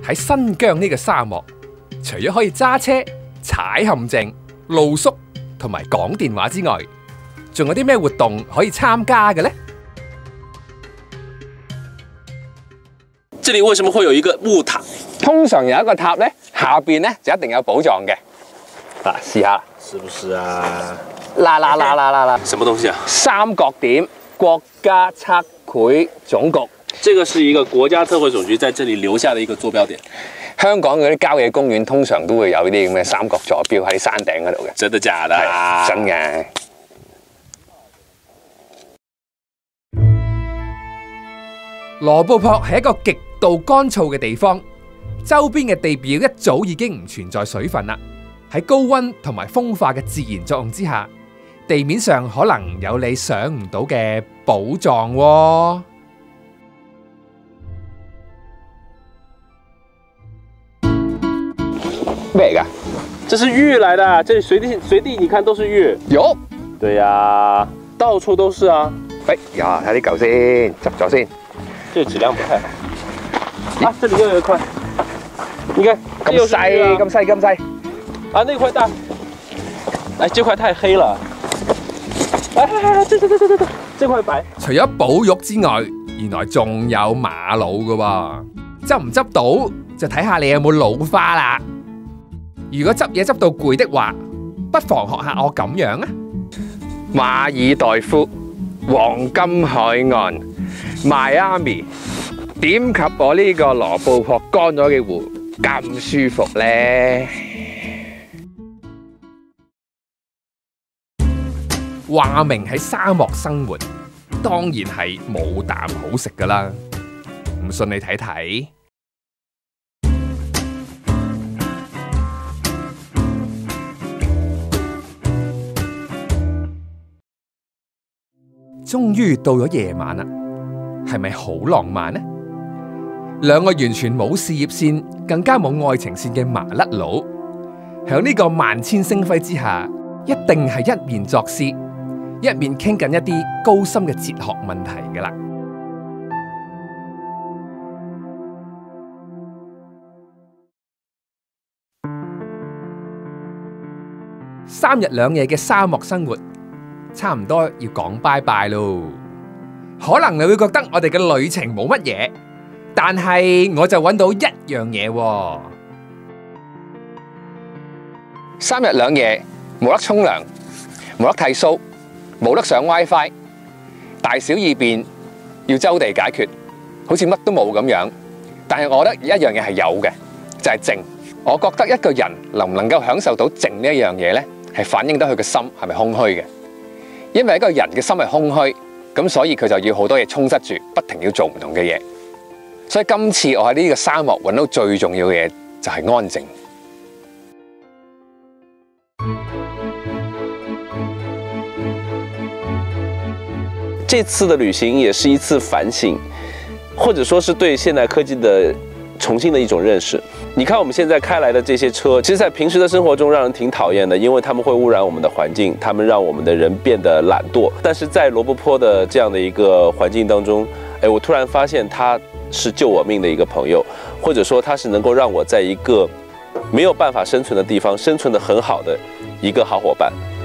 喺新疆呢個沙漠，除咗可以揸車、踩陷阱、露宿同埋講電話之外，仲有啲咩活動可以參加嘅呢？ 這裡為什麼會有一個木塔？ 通常有一個塔咧，下邊咧就一定有寶藏嘅。嗱，試下。 是不是啊？ 啦！ 什麼東西啊？ 三角點國家測繪總局。 這個是一個國家測繪總局在這裡留下的一個坐標點。 香港嗰啲郊野公園通常都會有呢啲咁嘅三角坐標喺山頂嗰度嘅。 真的假的？ 真嘅。 羅布泊係一個極度乾燥嘅地方，周邊嘅地表一早已經唔存在水分啦。喺高溫同埋風化嘅自然作用之下，地面上可能有你想唔到嘅寶藏喎。 咩嚟㗎？ 這是玉來的，這裡隨地你看都是玉。 有。 對呀，到處都是啊。 哎呀，睇啲舊先，執咗先。 這個質量不太好。啊，這裡又有一塊，你看， 咁細，咁細。 啊，那塊大。哎，這塊太黑了。哎，這塊白。 除咗寶玉之外，原來仲有瑪瑙㗎喎。執唔執到就睇下你有冇老花啦。如果執嘢執到攰的話，不妨學下我咁樣啊！ 馬爾代夫、黃金海岸、Miami， 點及我呢個羅布泊乾咗嘅湖咁舒服呢？ 話明喺沙漠生活，當然係冇啖好食㗎啦。唔信你睇睇。終於到咗夜晚啦，係咪好浪漫呢？兩個完全冇事業線，更加冇愛情線嘅麻甩佬，響呢個萬千星輝之下，一定係一面作詩，一面傾緊一啲高深嘅哲學問題㗎啦。3日2夜嘅沙漠生活，差唔多要講拜拜咯。可能你會覺得我哋嘅旅程冇乜嘢，但係我就揾到一樣嘢喎。 3日2夜冇得沖涼，冇得剃鬚，冇得上 WiFi， 大小二便要周地解決，好似乜都冇咁樣。但係我覺得一樣嘢係有嘅，就係靜。我覺得一個人能唔能夠享受到靜呢一樣嘢呢，係反映得佢嘅心係咪空虛嘅。因為一個人嘅心係空虛，咁所以佢就要好多嘢充塞住，不停要做唔同嘅嘢。所以今次我喺呢個沙漠揾到最重要嘅嘢就係安靜。 這次的旅行也是一次反省，或者說是對現代科技的重新的一種認識。你看我們現在開來的這些車，其實在平時的生活中讓人挺討厭的，因為他們會污染我們的環境，他們讓我們的人變得懶惰。但是在羅布泊的這樣的一個環境當中，我突然發現他是救我命的一個朋友，或者說他是能夠讓我在一個沒有辦法生存的地方生存得很好的一個好夥伴。